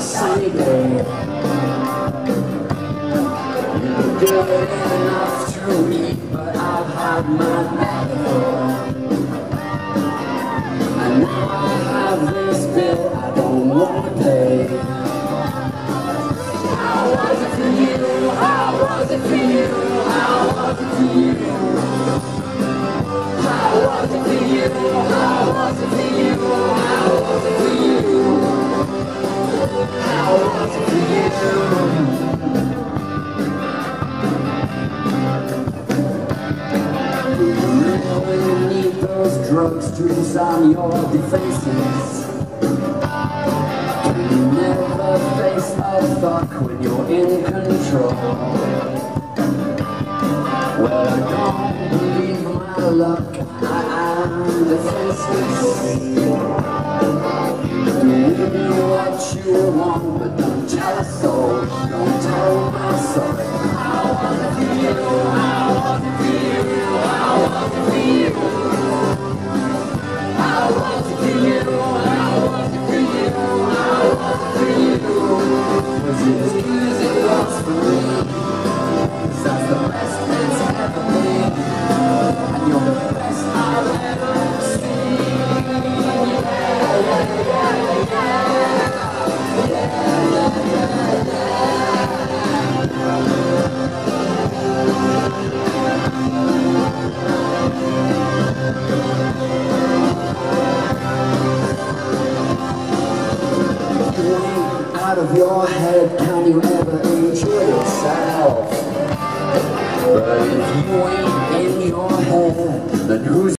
sunny day. You're good enough to eat, but I've had my bad. And now I have this bill I don't want to pay. How was it for you? How was it for you? How was it for you? How was it for you? How was it for you? How was it for you? How was it for you? You really need those drugs to disarm your defenses. You never face a thought when you're in control. Well, I don't believe my luck, I am defenseless. Do what you want, but don't tell a soul, don't tell my soul. How was it for you?